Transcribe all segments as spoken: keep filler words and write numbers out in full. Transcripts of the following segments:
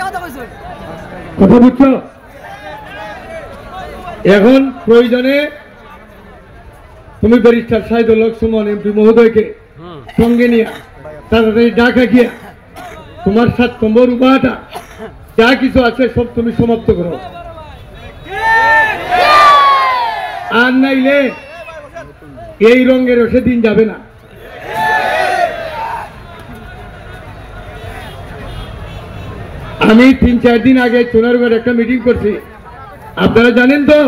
কথা বুঝছো? এখন প্রয়োজনে তুমি ব্যারিস্টার সাইদুল হক সুমন এমপি মহোদয়কে সঙ্গে নিয়ে তাড়াতাড়ি ডাকা গিয়া তোমার সাত নম্বর উপাটা যা কিছু আছে সব তুমি সমাপ্ত করো, আর নাইলে এই রঙের রসে দিন যাবে না। আমি তিন চার দিন আগে চুনারুঘাট একটা মিটিং করছি, আপনারা জানেন তো?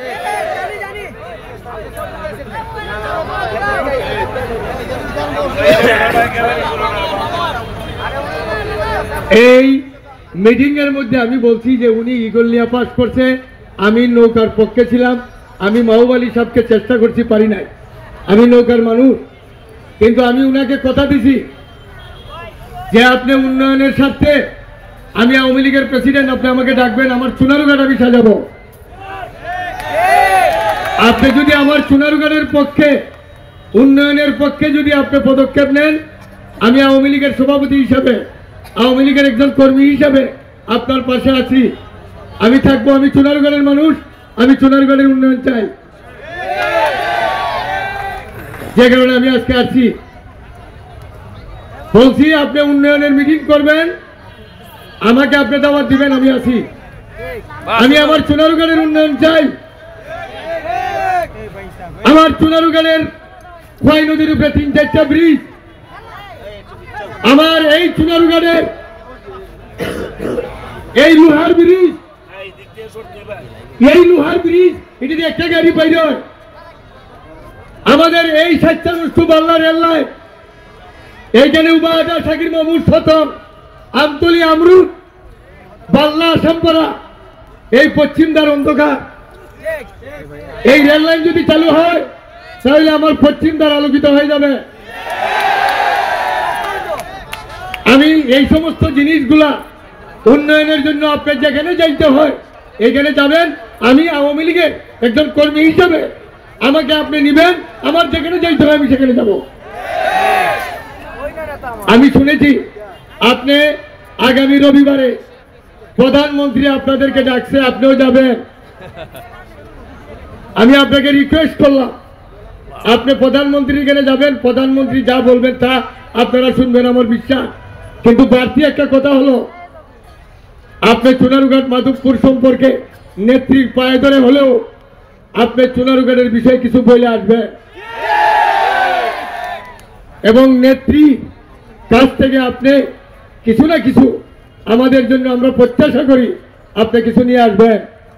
এই মিটিং এর মধ্যে আমি বলছি যে উনি ইগল নিয়ে পাস করছে, আমি নৌকার পক্ষে ছিলাম, আমি মাহবুব আলী সাহেবকে চেষ্টা করছি, পারি নাই, আমি নৌকার মানুষ, কিন্তু আমি উনাকে কথা দিছি যে আপনি উন্নয়নের স্বার্থে, আমি আওয়ামী লীগের প্রেসিডেন্ট, আপনি আমাকে ডাকবেন, আমার চুনারুঘাট আমি সাজাবো। আপনি যদি আমার চুনারুঘাটের পক্ষে, উন্নয়নের পক্ষে যদি আপনি পদক্ষেপ নেন, আমি আওয়ামী লীগের সভাপতি হিসাবে, আওয়ামী লীগের একজন কর্মী হিসাবে আপনার পাশে আছি, আমি থাকবো। আমি চুনারুঘাটের মানুষ, আমি চুনারুঘাটের উন্নয়ন চাই, যে কারণে আমি আজকে আসছি। বলছি আপনি উন্নয়নের মিটিং করবেন, আমাকে আপনি দাওয়াত দিবেন, আমি আছি। আমি আমার চুনারুঘাটের উন্নয়ন চাই। আমার চুনারুঘাটের খোয়াই নদীর উপরে তিন চারটা ব্রিজ, আমার এই চুনারুঘাটের এই লোহার ব্রিজ, এই লোহার ব্রিজ এটি দিয়ে একটা গাড়ি পাই যায়। আমাদের এই স্বেচ্ছানুষ্ঠ বাল্লা রেল লাইন, এইখানে উবাহাটা শাকির মাহমুদ সতম আমতলি আমরুদ বাল্লা আসামপাড়া, এই পশ্চিম দ্বার অন্ধকার, এই রেল লাইন যদি চালু হয় তাহলে আমার পশ্চিম দ্বার আলোকিত হয়ে যাবে। আমি এই সমস্ত জিনিসগুলা উন্নয়নের জন্য আপনার যেখানে যাইতে হয় এখানে যাবেন। আমি আওয়ামী লীগের একজন কর্মী হিসাবে আমাকে আপনি নিবেন, আমার যেখানে যাইতে হয় আমি সেখানে যাব। আমি শুনেছি আপনি আগামী রবিবারে প্রধানমন্ত্রী আপনাদেরকে ডাকছে, আপনিও যাবেন। আমি আপনাকে রিকোয়েস্ট করলাম আপনি প্রধানমন্ত্রীর এখানে যাবেন, প্রধানমন্ত্রী যা বলবেন তা আপনারা শুনবেন, আমার বিশ্বাস। কিন্তু বাড়তি একটা কথা হলো, আপনি চুনারুঘাট মাধবপুর সম্পর্কে নেত্রীর পায়ে ধরে হলেও আপনি চুনারুঘাটের বিষয়ে কিছু বলে আসবেন, এবং নেত্রী কাছ থেকে আপনি কিছু না কিছু আমাদের জন্য আমরা প্রত্যাশা করি আপনি কিছু নিয়ে আসবেন।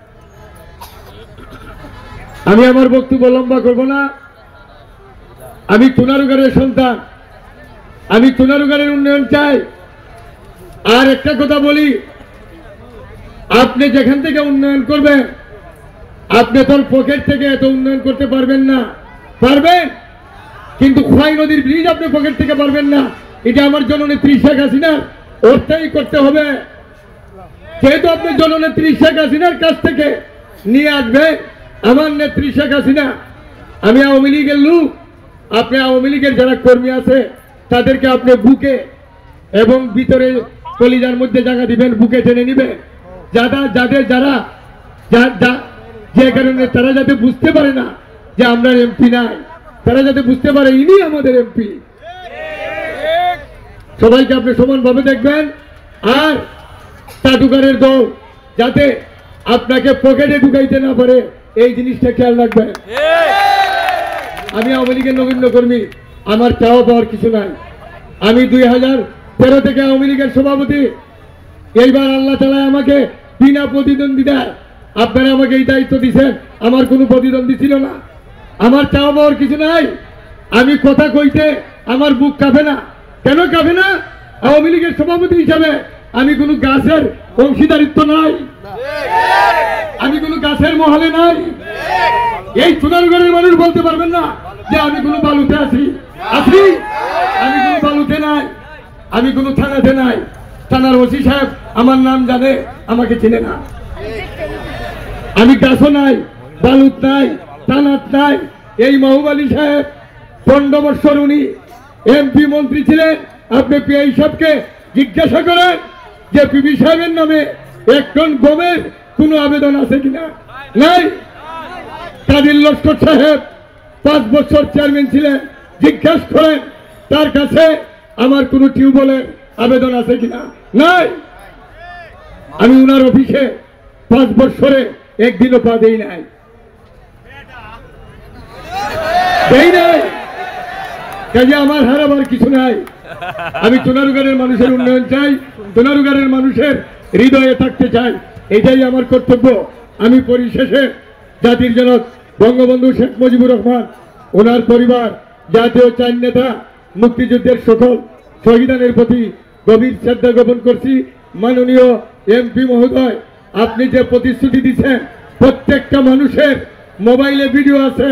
আমি আমার বক্তব্য লম্বা করব না। আমি চুনারুঘাটের সন্তান, আমি চুনারুঘাটের উন্নয়ন চাই। আর একটা কথা বলি, আপনি যেখান থেকে উন্নয়ন করবেন, আপনি তোর পকেট থেকে এত উন্নয়ন করতে পারবেন না। পারবেন, কিন্তু খোয়াই নদীর ব্রিজ আপনি পকেট থেকে পারবেন না। এটা আমার জননেত্রী শেখ হাসিনা ওরটাই করতে হবে। যেহেতু আপনি জননেত্রী শেখ হাসিনার কাছ থেকে নিয়ে আসবেন, আমার নেত্রী শেখ হাসিনা, আমি আওয়ামী লীগের লোক, আপনি আওয়ামী লীগের যারা কর্মী আছে তাদেরকে আপনি বুকে এবং ভিতরে কলিজার মধ্যে জায়গা দিবেন, বুকে টেনে নিবেন, যারা যাদের যারা যে কারণে তারা যাতে বুঝতে পারে না যে আমরা এমপি নাই, তারা যাতে বুঝতে পারে ইনি আমাদের এমপি। সবাইকে আপনি সমানভাবে দেখবেন। আর টাটুকারের দল যাতে আপনাকে পকেটে ঢুকাইতে না পারে এই জিনিসটা খেয়াল রাখবেন। আমি আওয়ামী লীগের নগণ্য কর্মী, আমার চাওয়া পাওয়ার কিছু নাই। আমি দুই হাজার তেরো থেকে আওয়ামী লীগের সভাপতি। এইবার আল্লাহ তাআলা আমাকে বিনা প্রতিদ্বন্দ্বিতায় আপনারা আমাকে এই দায়িত্ব দিচ্ছেন, আমার কোনো প্রতিদ্বন্দ্বী ছিল না। আমার চাওয়া পাওয়ার কিছু নাই। আমি কথা কইতে আমার বুক কাঁপে না। কেন কাঁপে না? আওয়ামী লীগের সভাপতি হিসাবে আমি কোনো গাছের অংশীদারিত্ব নাই, আমি কোনো গাছের মহলে নাই। এই চুনারুঘাটের মানুষ বলতে পারবেন না যে আমি কোনো বালুতে আছি। আছি, আমি কোনো বালুতে নাই, আমি কোনো থানাতে নাই। থানার ওসি সাহেব আমার নাম জানে, আমাকে চিনে না। আমি গাছও নাই, বালুত নাই, থানাত নাই। এই মাহবুব আলী সাহেব পনেরো বছর উনি এমপি মন্ত্রী ছিলেন। আপনি পিআই সাহেবকে জিজ্ঞাসা করেন যে পিবি সাহেবের নামে এক টন গমের কোনো আবেদন আছে কিনা? নাই। কাদির লস্কর সাহেব পাঁচ বছর চেয়ারম্যান ছিলেন, জিজ্ঞাসা করেন তার কাছে আমার কোনো টিউবওয়েলের আবেদন আছে কিনা? নাই। আমি উনার অফিসে পাঁচ বছরে একদিনও পা দেই নাই দেই নাই কাজে আমার হারাবার কিছু নাই। আমি চুনারুঘাটের মানুষের উন্নয়ন চাই, চুনারুঘাটের মানুষের হৃদয়ে থাকতে চাই, এটাই আমার কর্তব্য। আমি পরিশেষে জাতির জনক বঙ্গবন্ধু শেখ মুজিবুর রহমান, ওনার পরিবার, জাতীয় চার নেতা, মুক্তিযুদ্ধের সকল শহীদানের প্রতি গভীর শ্রদ্ধা জ্ঞাপন করছি। মাননীয় এমপি মহোদয়, আপনি যে প্রতিশ্রুতি দিচ্ছেন, প্রত্যেকটা মানুষের মোবাইলে ভিডিও আছে,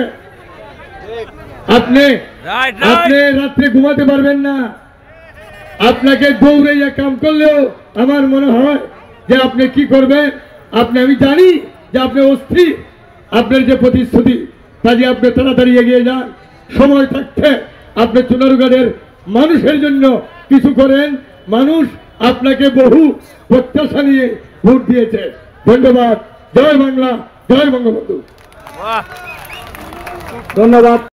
আপনি আপনি রাত্রে ঘুমাতে পারবেন না, আপনাকে দৌড়াইয়া কাম করলেও আমার মনে হয় যে আপনি কি করবেন। আপনি, আমি জানি যে আপনি অস্থির, আপনার যে প্রতিশ্রুতি, কাজে আপনি তাড়াতাড়ি এগিয়ে যান, সময় থাকতে আপনি চুনারুঘাটের মানুষের জন্য কিছু করেন। মানুষ আপনাকে বহু প্রত্যাশা নিয়ে ভোট দিয়েছে। ধন্যবাদ। জয় বাংলা, জয় বঙ্গবন্ধু। ধন্যবাদ।